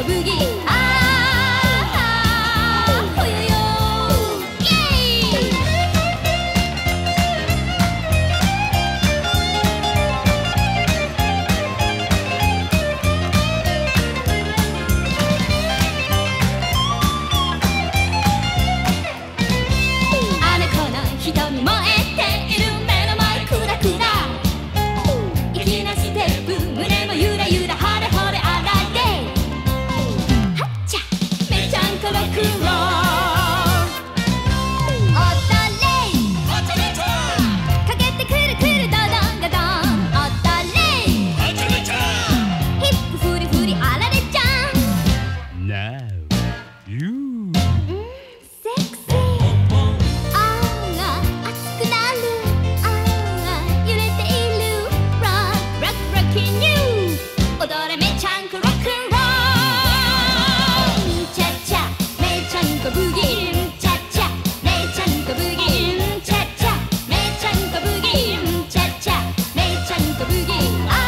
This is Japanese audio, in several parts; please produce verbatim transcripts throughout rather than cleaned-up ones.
とブギーあーほよよイエーイあの子の瞳燃えている目の前クラクラ粋なステップ胸もゆらゆらハレホレあられはっちゃめちゃんこロックンロール踊れかけてくるくるドドンガドン踊れヒップフリフリあられちゃん Now you セクシーあー熱くなるあー揺れている Rock Rock Rockin' You 踊れめちゃんこロックンロールチャチャめちゃんこブギーチャチャめちゃんこブギーチャチャめちゃんこブギーチャチャめちゃんこブギーあ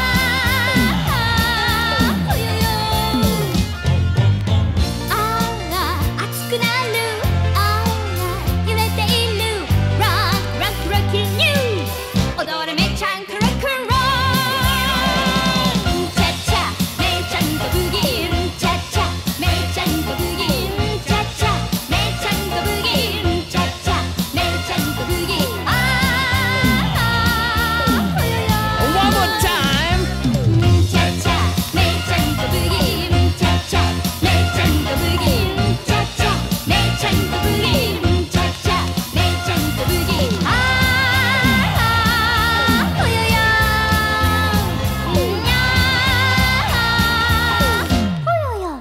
ーほよよあー熱くなるあー揺れている Rock Rock Rockin' You 踊れめちゃんこロックンロールチャチャめちゃんこブギーチャチャめちゃんこブギーチャチャめちゃんこブギーチャチャめちゃんこブギーあーほよよ One more time チャチャめちゃんこブギーチャチャめちゃんこブギーチャチャめちゃんこブギーチャチャめちゃんこブギーあーほよよにゃーほよよ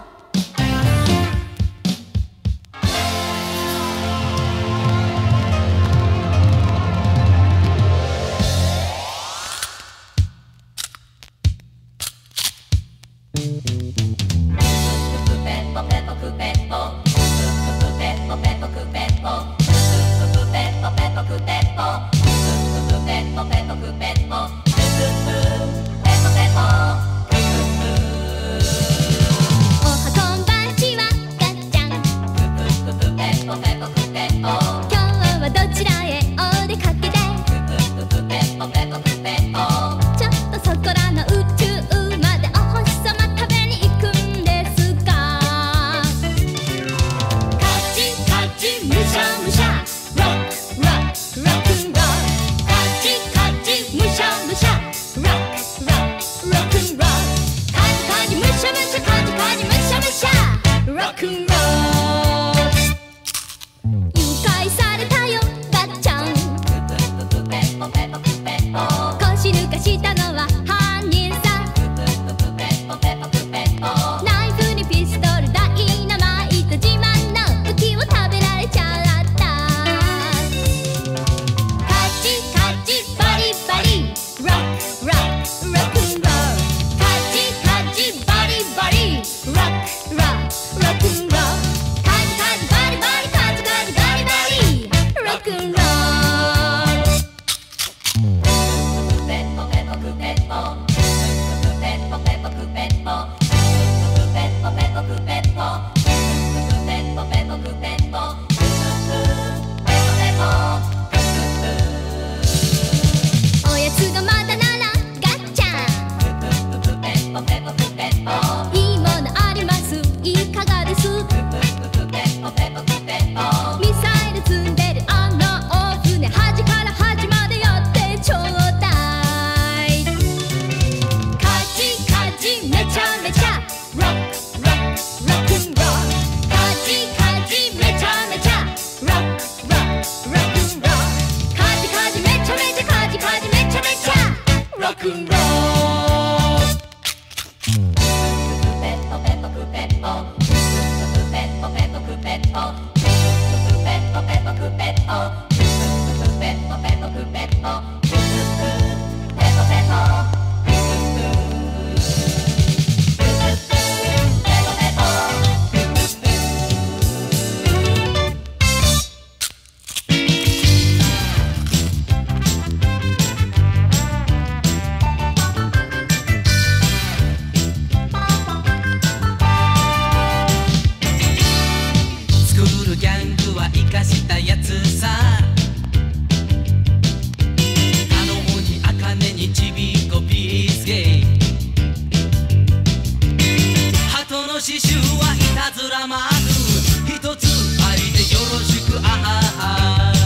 おはこんばんちはガッチャン今日はどちらへお出かけでちょっとそこらの宇宙までお星様食べに行くんですかカチカチむしゃむしゃロックロックロックンロールカチカチむしゃむしゃロックロックロックンロールカチカチむしゃむしゃカチカチむしゃむしゃロックンロール誘拐されたよガッチャン腰抜かしたのは犯人さナイフにピストルダイナマイト自慢の武器を食べられちゃったカチカチバリバリロックロックロックンロールカチカチバリバリロックロックロックンロール週はいたずらマーク一つありでよろしくあはは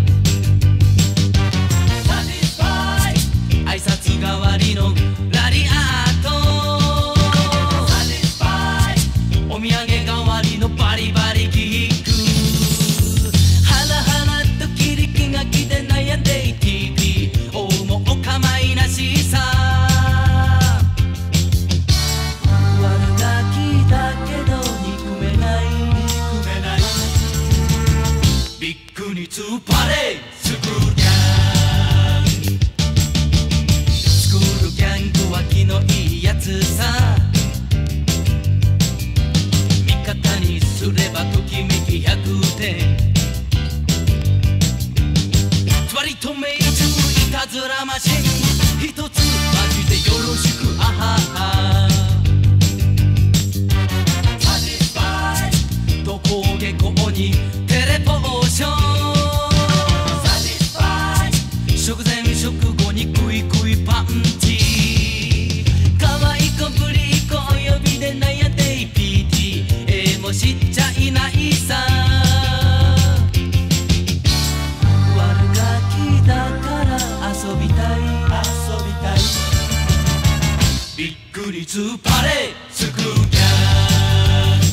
サティスファイ挨拶代わりのラリアートサティスファイお土産代わりのバリバリキックハラハラとキリキがきで悩んでい ティーピー おうもお構いなしさ悪ガキだけど憎めない憎めないビッグにツーパレースクールギャンスクールギャングは気のいいやつさ味方にすればときめきひゃくてん割と命中いたずらマシン一つマジでよろしくあははサティスファイと攻撃後にテレポーションサティスファイ食前食後にクイクイパンチ可愛い子ぶりっ子お呼びで悩んでい ピーティー えも知っちゃいないさだから遊びたい遊びたいびっくりツーパレースクールギャン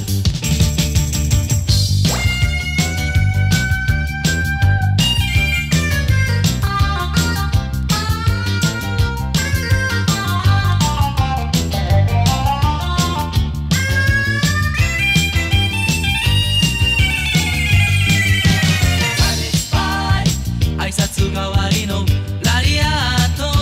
挨拶代わりのラリアート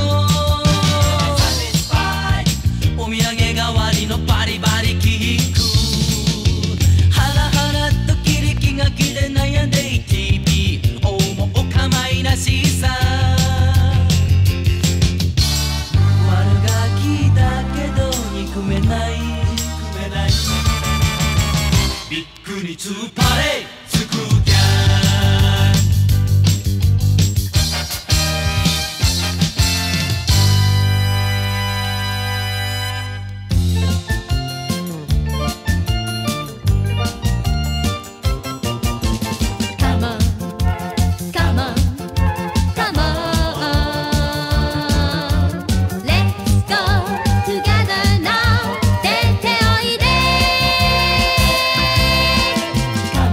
お土産代わりのバリバリキックハラハラとキリキがきで悩んでい ティーピー おうもお構いなしさ悪ガキだけど憎めない憎めないビッグにツーパレースクールギャン 「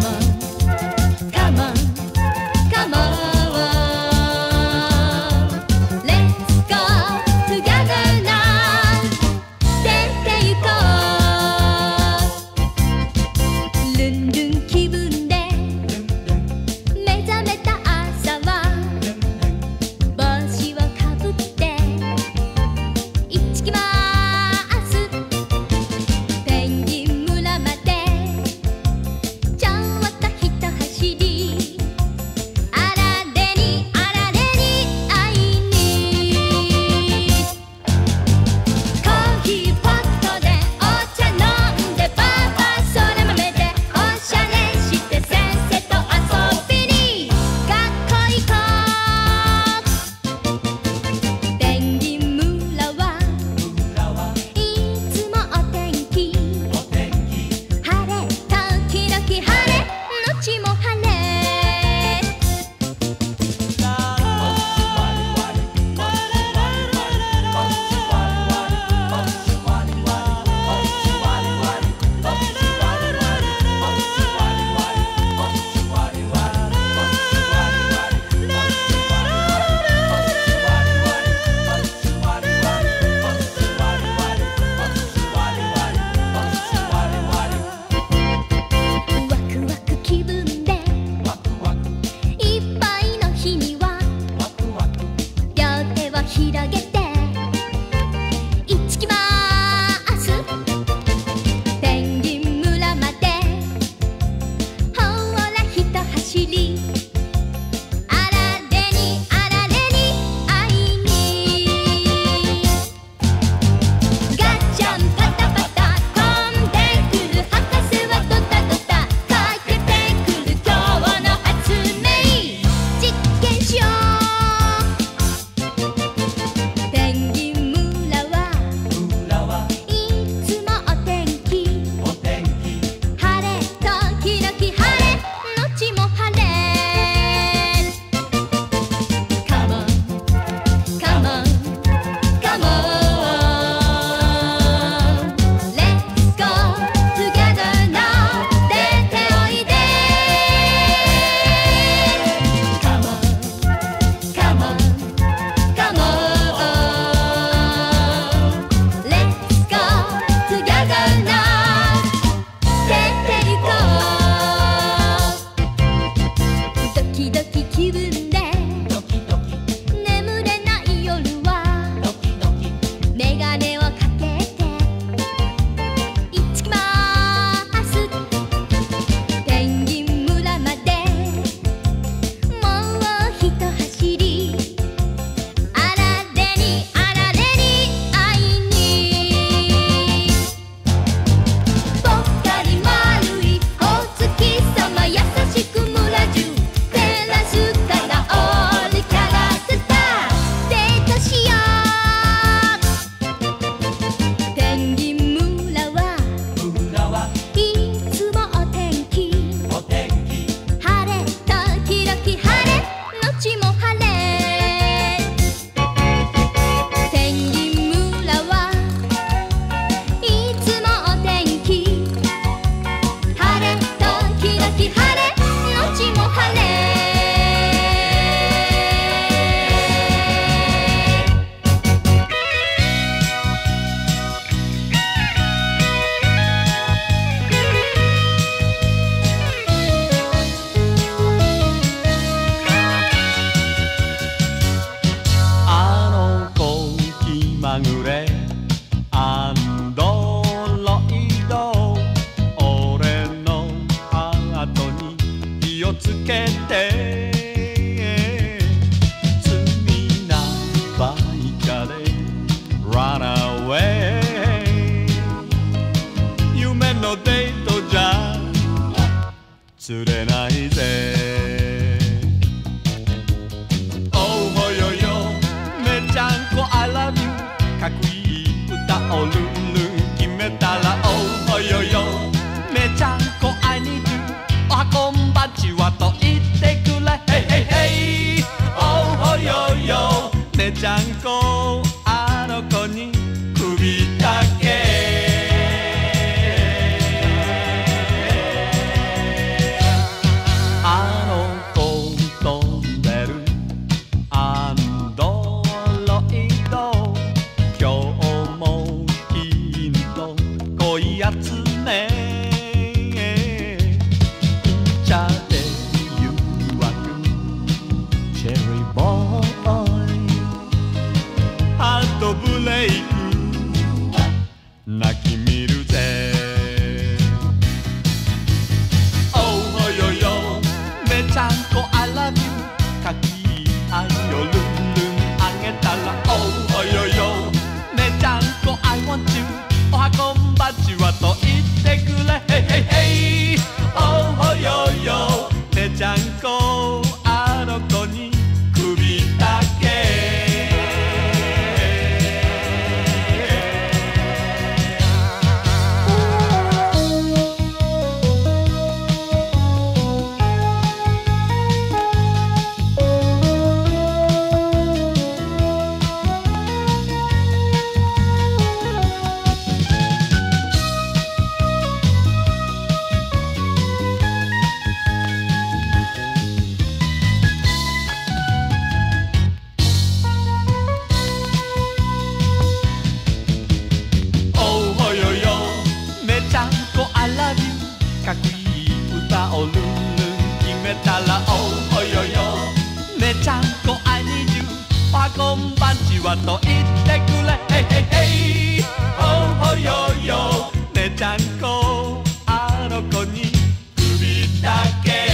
日晴れ後も晴れあの子気まぐれアンドロイド俺のハートに火をつけて罪なバイカで Run away 夢のデートじゃ釣れないぜちゃんこ I love you かっこいい歌をルンルン決めたら Oh ほよよめちゃんこ I need you おはこんばんちはと言ってくれ Hey hey hey Oh ほよよめちゃんこあの子に首だけあの子飛んでるあんどやつねインチャで誘惑チェリーボーイハートブレイク泣き見るぜ Oh ほよよめちゃんこ I love you かっきい愛をルンルンあげたら Oh ほよよめちゃんこ I want you おはこんばんちはと言ってくれ Hey hey hey Oh ほよよめちゃんこあの子に首だけかっこいい歌をルンルン決めたら Oh ほよよめちゃんこ I need you おはこんばんちはと言ってくれ Hey hey hey Oh ほよよめちゃんこあの子に首だけ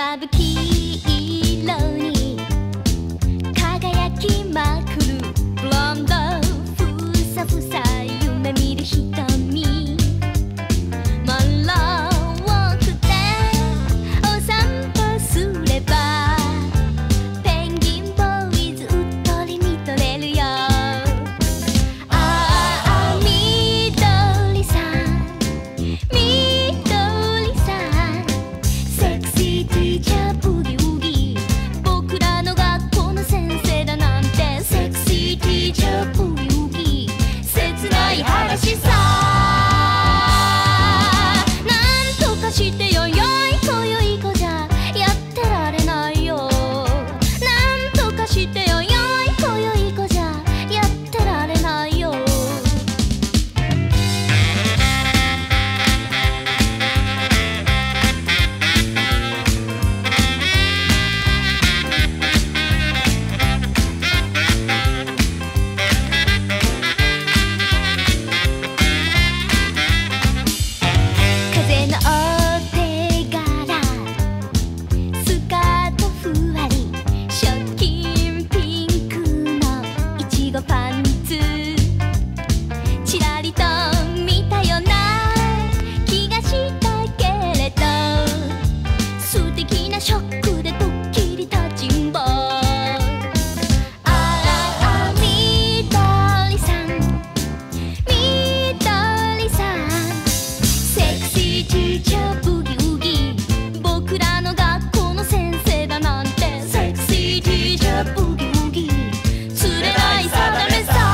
まぶき色に輝きまくるブロンドふさふさ夢見る瞳マラーくてお散歩すればペンギンボーイズうっとり見とれるよああ緑さん緑さんセクシーティーチャーブギウギ僕らの学校の先生だなんてセクシーティーチャーブギウギ切ない話さなんとかしてよよい子よい子じゃやってられないよなんとかしてよよい子よい子じゃやってられないよ風のお手柄スカートふわりショッキンピンクのいちごパンツちらりと見たよな気がしたけれど素敵なショックでドッキリ立ちんぼああ緑さん緑さんセクシーティーチャーブギウギ僕らの学校の先生だなんてセクシーティーチャーブギウギ釣れないさダメさ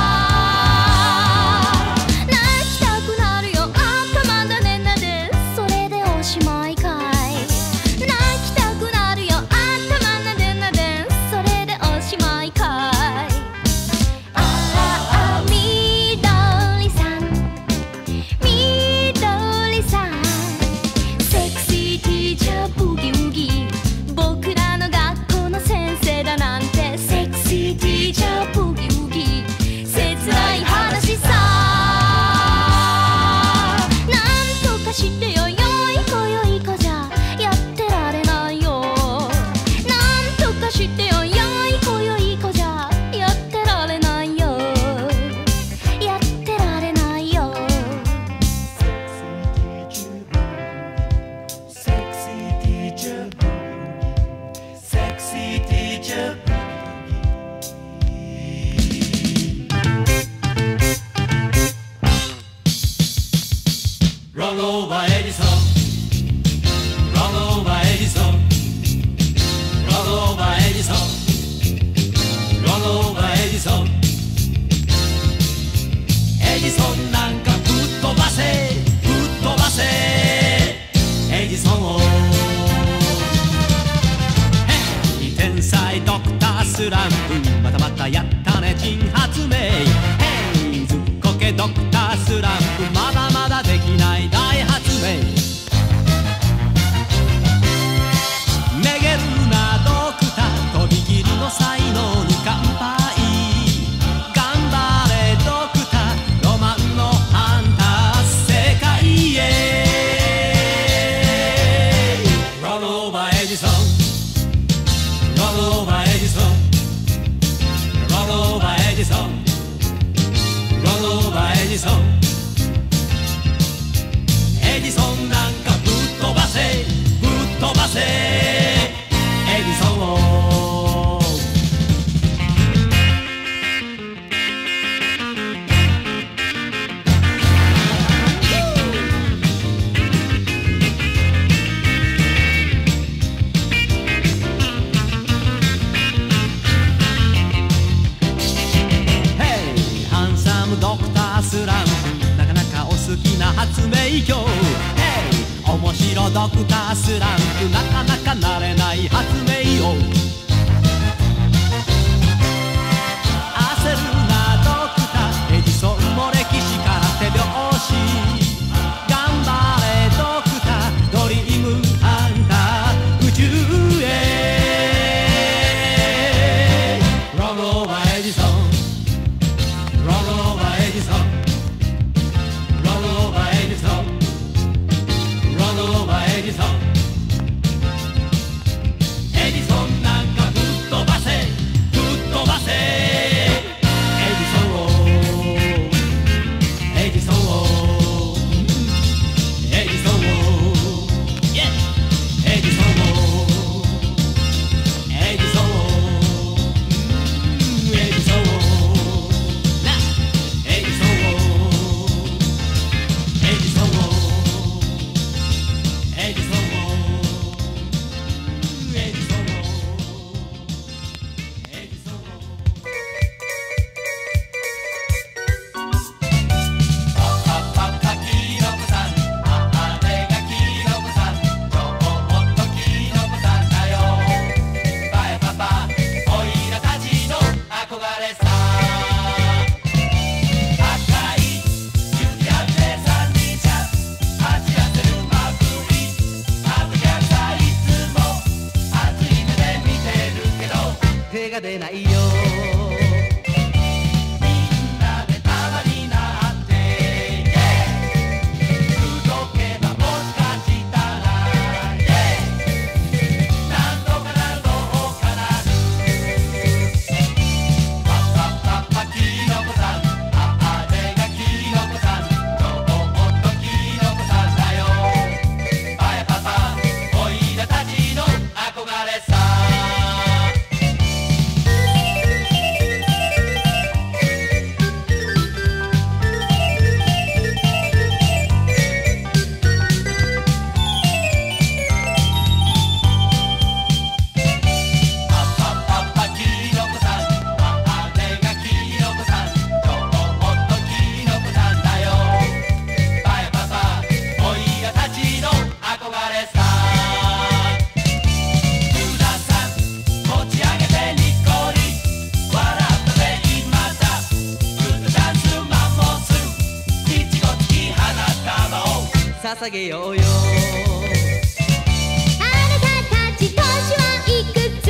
泣きたくなるよ頭だねなでそれでおしまいかい泣きたくなるよ頭なでなでそれでおしまいかいああ緑さん緑さんセクシーティーチャーブギウギ僕らの学校の先生だなんてセクシーティーチャーブギウギ切ない話さなんとかしてよよい子よい子じゃやってられないよなんとかしてよよい子よい子じゃやってられないよやってられないよ Sexy teacher, sexy teacher. Roll over Edison, roll over Edison, roll over Edison, roll over Edison. エジソンなんかぶっ飛ばせぶっ飛ばせエジソンをヘイ天才ドクタースランプまたまたやったね珍発明ヘイずっこけドクタースランプまだまだできない大発明めげるなドクターとびきりの才能に乾杯頑張れドクターロマンのハンター世界へ Roll over Edison Roll over Edison Roll over Edison Roll over Edison エジソンなんかぶっ飛ばせぶっ飛ばせエジソンをヘイハンサムドクタースランプなかなかお好きな発明業ヘイ面白ドクタースランプなかなかなれない発明王焦るなドクターエジソンも歴史から手拍子頑張れドクタードリームハンター宇宙へ Roll over Edison Roll over Edison Roll over Edison Roll over Edison 捧げようよ。 あなたたち年はいくつ？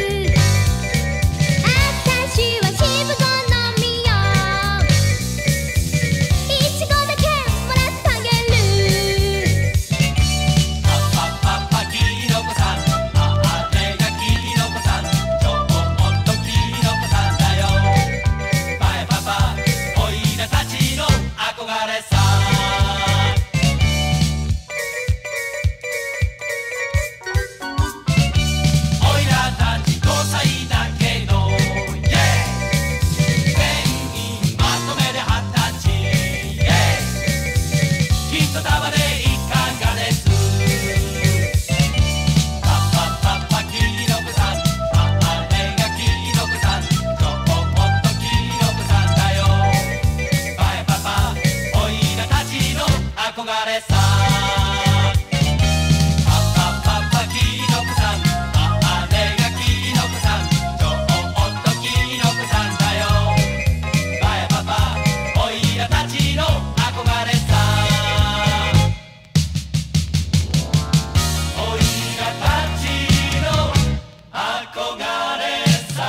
あたしは渋子のみよ。いちごだけもらってあげる。 パパパパキノコさん、あれがキノコさん、ちょっとキノコさんだよ。パエパパおいらたちの憧れさ。おいらたちごさいだけどイエー全員まとめではたちイエーきっと束でいかがです。パパパパキノコさん、あれがキノコさん、ちょっとキノコさんだよ。パエパパおいらたちの憧れさ。パパパパキノコさん、あれがキノコさん、ちょっとキノコさんだよ。パエパパおいらたちの憧れさ。おいらたちの憧れさ。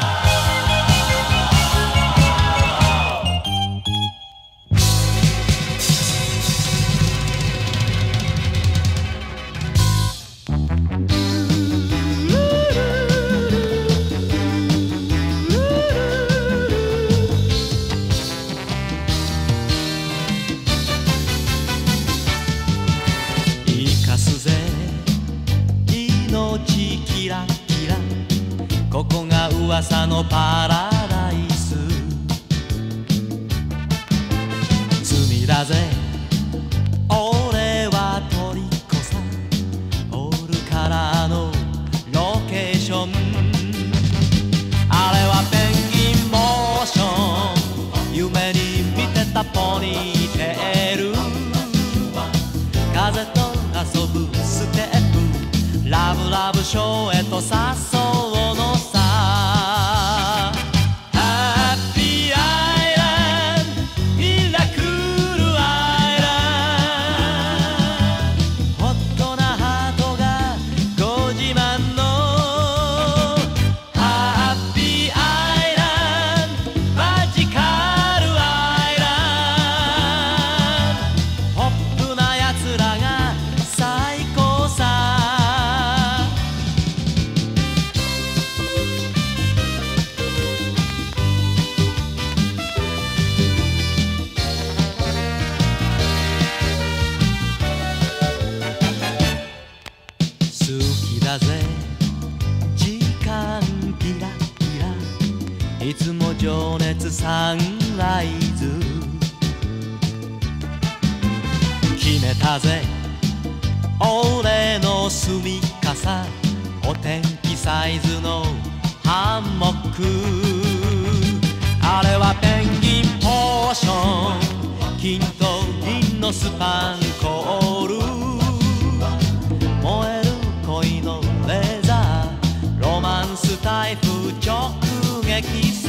生かすぜ命キラキラ、ここが噂のパラダイス。罪だぜ俺はトリコさ、オールカラーのロケーション。あれはペンギンモーション、夢に見てたポニーテール。風と遊ぶステップ、ラブラブショーへと誘うのさ。ハッピーアイランド、ミラクルアイランド、ホットなハートがご自慢のハッピーアイランド、マジカルアイランド、ポップなやつらが最高さ。好きだぜ時間キラキラ、いつも情熱サンライズ。決めたぜ俺の住みかさ、お天気サイズのハンモック。あれはペンギンポーション、金と銀のスパンコール。燃える恋のレーザー、ロマンスタイプ直撃